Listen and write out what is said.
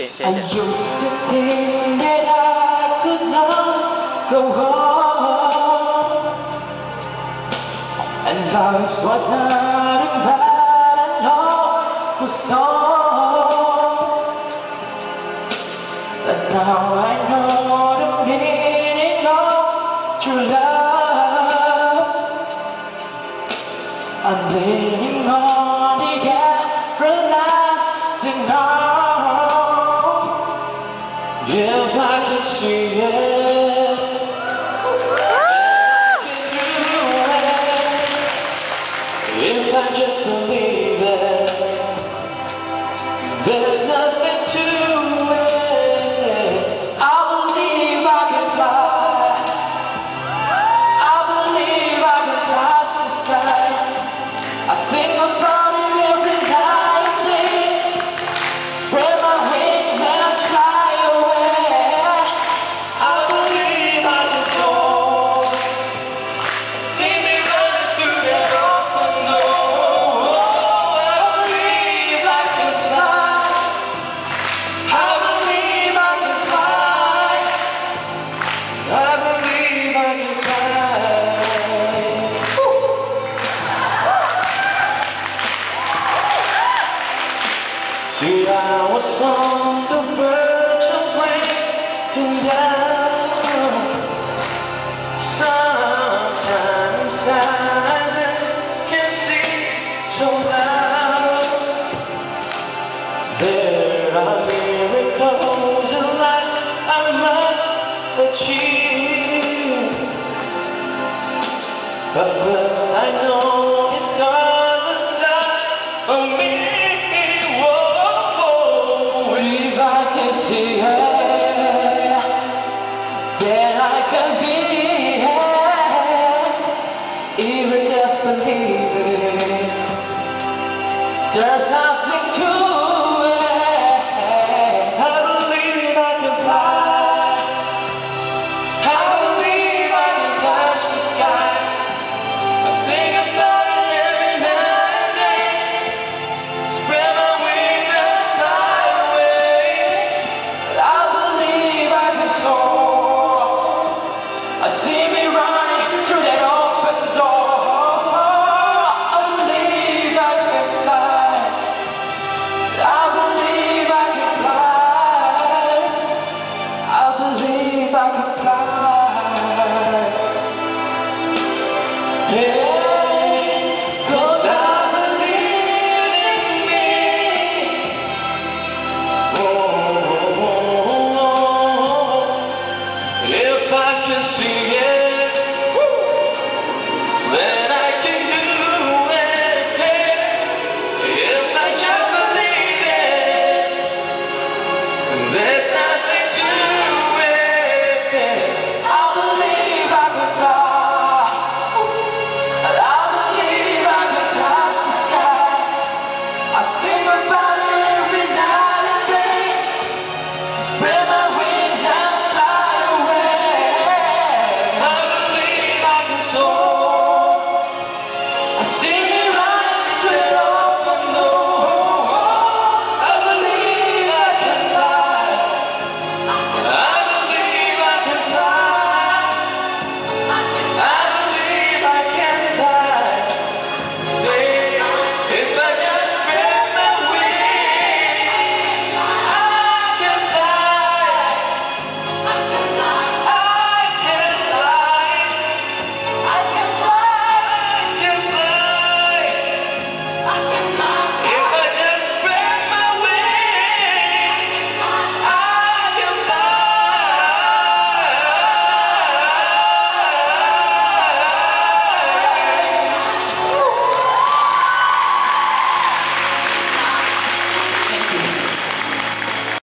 I used to think that I could not go home, and life was nothing but an awful song. But now I know the meaning of true love. I'm leaning on the everlasting arm. If I could see it, if I just believe it, there's nothing to it. I believe I can fly. I believe I can touch the sky. I think about it every night and day. Spread my wings and fly away. I believe I can soar. See me running through that open door. I believe I can fly. I believe I can fly. I believe I can fly. See, I was on the verge of breaking down. Sometimes silence can seem so loud. There are miracles in life I must achieve, but first I know it's stars inside of me. Whoa, if I can see her, then I can be her. Even just believe it. There's nothing